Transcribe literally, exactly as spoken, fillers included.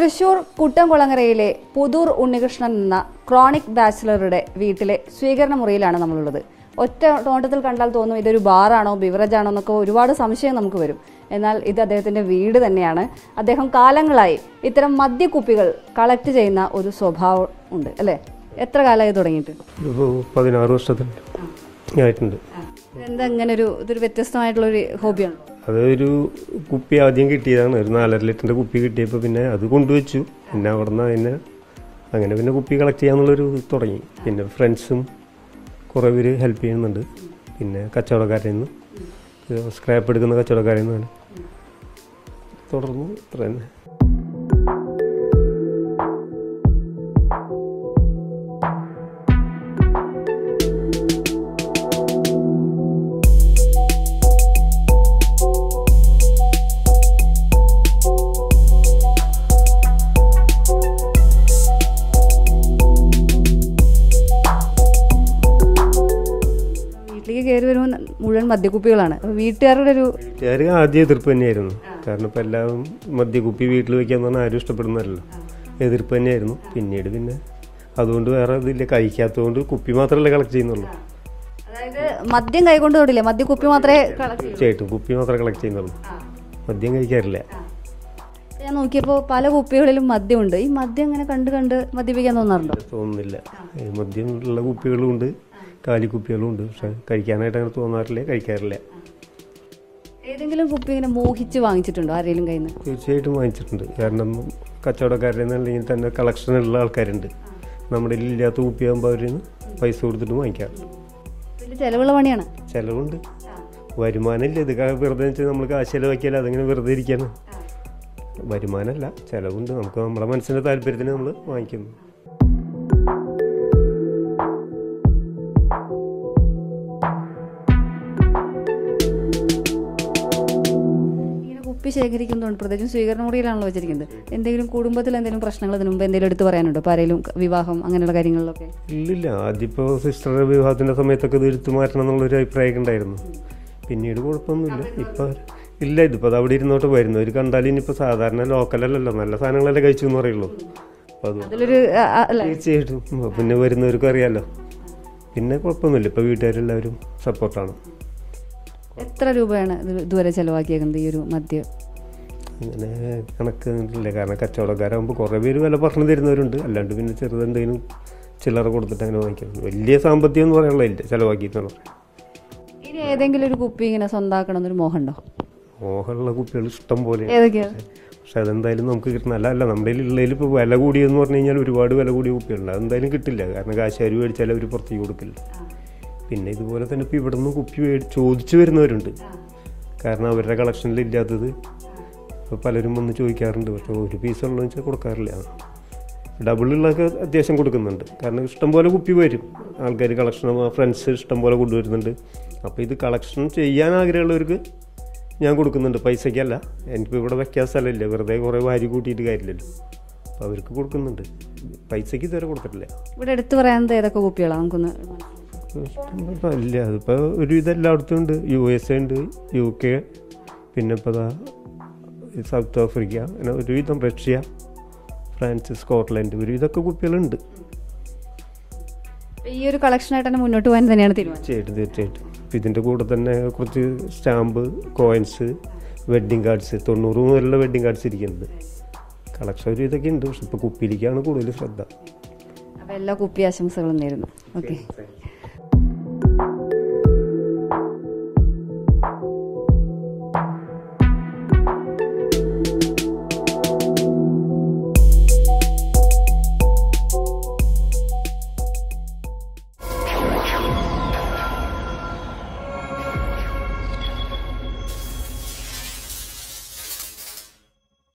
തൃശൂർ കുട്ടംകുളങ്ങരയിലെ പുതൂർ ഉണ്ണികൃഷ്ണൻ എന്ന ക്രോണിക് ബാച്ചിലറുടെ വീട്ടിലെ സ്വീകരണ മുറിയിലാണ് നമ്മളുള്ളത്. ഒറ്റ നോട്ടത്തിൽ കണ്ടാൽ തോന്നും ഇതൊരു ബാറാണോ ബിവറേജ് ആണോ എന്നൊക്കെ ഒരുപാട് സംശയം നമുക്ക് വരും. എന്നാൽ ഇത് അദ്ദേഹത്തിന്റെ വീട് തന്നെയാണ്. അദ്ദേഹം കാലങ്ങളായി ഇത്തരം മദ്യക്കുപ്പികൾ കളക്ട് ചെയ്യുന്ന ഒരു സ്വഭാവം ഉണ്ട് അല്ലേ? എത്ര കാലമായി തുടങ്ങിയിട്ട്? പതിനാറ് വർഷത്തിനായിട്ടുണ്ട്. എന്താ ഇങ്ങനെ ഒരു ഇതൊരു വ്യത്യസ്തമായിട്ടുള്ളൊരു ഹോബിയാണ്? അതൊരു കുപ്പി ആദ്യം കിട്ടിയതാണ്. ഒരു നാലര ലിറ്ററിൻ്റെ കുപ്പി കിട്ടിയപ്പോൾ പിന്നെ അത് കൊണ്ടുവച്ചു. പിന്നെ അവിടെ നിന്ന് അതിനെ അങ്ങനെ പിന്നെ കുപ്പി കളക്ട് ചെയ്യാന്നുള്ളൊരു തുടങ്ങി. പിന്നെ ഫ്രണ്ട്സും കുറേ പേര് ഹെൽപ്പ് ചെയ്യുന്നുണ്ട്. പിന്നെ കച്ചവടക്കാരിൽ നിന്ന് സ്ക്രാപ്പ് എടുക്കുന്ന കച്ചവടക്കാരിൽ നിന്നാണ് തുടർന്നു. ഇത്ര തന്നെ. കയറി വരുമ്പോൾ മുഴുവൻ മദ്യക്കുപ്പികളാണ്. വീട്ടുകാരുടെ ഒരു വീട്ടുകാർ ആദ്യം എതിർപ്പ് തന്നെയായിരുന്നു. കാരണം ഇപ്പം എല്ലാവരും മദ്യക്കുപ്പി വീട്ടിൽ വെക്കാന്ന് പറഞ്ഞാൽ ആരും ഇഷ്ടപ്പെടുന്നതല്ലോ. എതിർപ്പ് തന്നെയായിരുന്നു. പിന്നീട് പിന്നെ അതുകൊണ്ട് വേറെ ഇതില്ല, കഴിക്കാത്തതുകൊണ്ട് കുപ്പി മാത്രമല്ലേ കളക്ട് ചെയ്യുന്നുള്ളൂ. അതായത് മദ്യം കൈകൊണ്ട് തൊടില്ലേ, മദ്യക്കുപ്പി മാത്രമേ തീർച്ചയായിട്ടും കുപ്പി മാത്രമേ കളക്ട് ചെയ്യുന്നുള്ളൂ, മദ്യം കഴിക്കാറില്ല. ഞാൻ നോക്കിയപ്പോൾ പല കുപ്പികളിലും മദ്യമുണ്ട്. ഈ മദ്യം ഇങ്ങനെ കണ്ട് കണ്ട് മദ്യപിക്കാൻ തോന്നാറുണ്ടോ? തോന്നുന്നില്ല. മദ്യം ഉള്ള കുപ്പികളും ഉണ്ട്, കാലിക്കുപ്പികളും ഉണ്ട്. പക്ഷെ കഴിക്കാനായിട്ട് അങ്ങനെ തോന്നാറില്ല, കഴിക്കാറില്ല. ഏതെങ്കിലും കുപ്പി ഇങ്ങനെ മോഹിച്ച് വാങ്ങിച്ചിട്ടുണ്ടോ ആരെങ്കിലും കയ്യിൽ നിന്ന്? തീർച്ചയായിട്ടും വാങ്ങിച്ചിട്ടുണ്ട്. കാരണം കച്ചവടക്കാരുടെ അല്ലെങ്കിൽ തന്നെ കളക്ഷൻ ഉള്ള ആൾക്കാരുണ്ട്. നമ്മുടെ ഇല്ലാത്ത കുപ്പിയാകുമ്പോൾ അവരിൽ നിന്ന് പൈസ കൊടുത്തിട്ട് വാങ്ങിക്കാറുണ്ട്. വലിയ ചിലവുള്ള പണിയാണ്. ചിലവുണ്ട്, വരുമാനമില്ല. ഇത് വെറുതെ വെച്ചാൽ നമ്മൾ കാശ് ചിലവാക്കിയാൽ അതിങ്ങനെ വെറുതെ ഇരിക്കാണ്. വരുമാനമല്ല, ചിലവുണ്ട്. നമുക്ക് നമ്മുടെ മനസ്സിൻ്റെ താല്പര്യത്തിന് നമ്മൾ വാങ്ങിക്കുന്നു. കുപ്പി ശേഖരിക്കുന്നതുകൊണ്ട് പ്രത്യേകിച്ചും സ്വീകരണ മുറിയിലാണല്ലോ വെച്ചിരിക്കുന്നത്. എന്തെങ്കിലും കുടുംബത്തിൽ എന്തെങ്കിലും പ്രശ്നങ്ങൾ ഇതിനു മുമ്പ് എന്തെങ്കിലും എടുത്ത് പറയാനുണ്ടോ? ഇപ്പോൾ ആരെങ്കിലും വിവാഹം അങ്ങനെയുള്ള കാര്യങ്ങളിലൊക്കെ? ഇല്ലില്ല. ആദ്യം ഇപ്പോൾ സിസ്റ്ററുടെ വിവാഹത്തിൻ്റെ സമയത്തൊക്കെ ഇത് എടുത്തു മാറ്റണം എന്നുള്ളൊരു അഭിപ്രായമൊക്കെ ഉണ്ടായിരുന്നു. പിന്നീട് കുഴപ്പമൊന്നുമില്ല. ഇപ്പം ഇല്ല, ഇതിപ്പോൾ അത് അവിടെ ഇരുന്നോട്ട് വരുന്നു. അവർ കണ്ടാലും ഇനിയിപ്പോൾ സാധാരണ ലോക്കലല്ലല്ലോ, നല്ല സാധനങ്ങളല്ലേ കഴിച്ചു എന്ന് പറയുള്ളൂ. അപ്പോൾ അത് തീർച്ചയായിട്ടും പിന്നെ വരുന്നവർക്കും അറിയാമല്ലോ. പിന്നെ കുഴപ്പമൊന്നുമില്ല. ഇപ്പോൾ വീട്ടുകാരെല്ലാവരും സപ്പോർട്ടാണ്. എത്ര രൂപയാണ് ഇത് ഇതുവരെ ചിലവാക്കിയേക്കുന്നത് ഈ ഒരു മദ്യം? അങ്ങനെ കണക്ക് ഇല്ല. കാരണം കച്ചവടക്കാരാകുമ്പോൾ കുറേ പേര് വില പറഞ്ഞു തരുന്നവരുണ്ട്. അല്ലാണ്ട് പിന്നെ ചെറുതെന്തെങ്കിലും ചില്ലറ കൊടുത്തിട്ട് അങ്ങനെ വാങ്ങിക്കണം. വലിയ സാമ്പത്തികം എന്ന് പറയാനുള്ള ഇല്ല ചിലവാക്കിയിട്ടുള്ള. ഇനി ഏതെങ്കിലും ഒരു കുപ്പി ഇങ്ങനെ സ്വന്തമാക്കണം എന്നൊരു മോഹമുണ്ടോ? മോഹമുള്ള കുപ്പികൾ ഇഷ്ടം പോലെ. ഏതൊക്കെയാണ്? പക്ഷെ അതെന്തായാലും നമുക്ക് കിട്ടണം. അല്ല അല്ല നമ്മുടെ ഉള്ളതിൽ ഇപ്പോൾ വില കൂടിയെന്ന് പറഞ്ഞു കഴിഞ്ഞാൽ ഒരുപാട് വില കൂടിയ കുപ്പികളുണ്ട്. അതെന്തായാലും കിട്ടില്ല. കാരണം കാശുകാർ മേടിച്ചാൽ അവർ പുറത്തേക്ക് കൊടുക്കില്ല. പിന്നെ ഇതുപോലെ തന്നെ ഇപ്പോൾ ഇവിടെ നിന്ന് കുപ്പി ചോദിച്ചു വരുന്നവരുണ്ട്. കാരണം അവരുടെ കളക്ഷനിൽ ഇല്ലാത്തത് ഇപ്പോൾ പലരും വന്ന് ചോദിക്കാറുണ്ട്. പക്ഷേ ഒരു പീസ് ഉള്ളതെന്ന് വെച്ചാൽ കൊടുക്കാറില്ല. ഡബിളുള്ളതൊക്കെ അത്യാവശ്യം കൊടുക്കുന്നുണ്ട്. കാരണം ഇഷ്ടംപോലെ കുപ്പി വരും ആൾക്കാർ. കളക്ഷൻ ഫ്രണ്ട്സ് ഇഷ്ടംപോലെ കൊണ്ടുവരുന്നുണ്ട്. അപ്പോൾ ഇത് കളക്ഷൻ ചെയ്യാൻ ആഗ്രഹമുള്ളവർക്ക് ഞാൻ കൊടുക്കുന്നുണ്ട്. പൈസയ്ക്കല്ല. എനിക്കിപ്പോൾ ഇവിടെ വയ്ക്കാൻ സ്ഥലമില്ല, വെറുതെ കുറേ വാരി കൂട്ടിയിട്ട് കാര്യമില്ലല്ലോ. അപ്പോൾ അവർക്ക് കൊടുക്കുന്നുണ്ട്. പൈസയ്ക്ക് ഇതുവരെ കൊടുത്തിട്ടില്ല. ഇവിടെ എടുത്തു പറയാനത് ഏതൊക്കെ കുപ്പികളാണ് നമുക്കൊന്ന്? ഇല്ല, അതിപ്പോൾ ഒരു ഇതെല്ലായിടത്തും ഉണ്ട്. യു എസ് എ ഉണ്ട്, യു കെ, പിന്നെ ഇപ്പോൾ അതാ സൗത്ത് ആഫ്രിക്ക, അങ്ങനെ ഒരുവിധം റഷ്യ, ഫ്രാൻസ്, സ്കോട്ട്ലൻഡ്, ഒരു ഇതൊക്കെ കുപ്പികളുണ്ട്. ഈ ഒരു കളക്ഷനായിട്ട് തന്നെ മുന്നോട്ട് പോകാൻ തന്നെയാണ് തീരുമാനം? തീർച്ചയായിട്ടും തീർച്ചയായിട്ടും. അപ്പോൾ ഇതിൻ്റെ കൂടെ തന്നെ കുറച്ച് സ്റ്റാമ്പ്, കോയിൻസ്, വെഡ്ഡിങ് കാർഡ്സ്, തൊണ്ണൂറ് മുതലുള്ള വെഡ്ഡിങ് കാർഡ്സ് ഇരിക്കുന്നുണ്ട്. കളക്ഷൻ ഒരു ഇതൊക്കെ ഉണ്ട്. പക്ഷെ ഇപ്പോൾ കുപ്പിയിലേക്കാണ് കൂടുതൽ ശ്രദ്ധ. അപ്പോൾ എല്ലാ കുപ്പി ആശംസകളും നേരുന്നു. ഓക്കെ.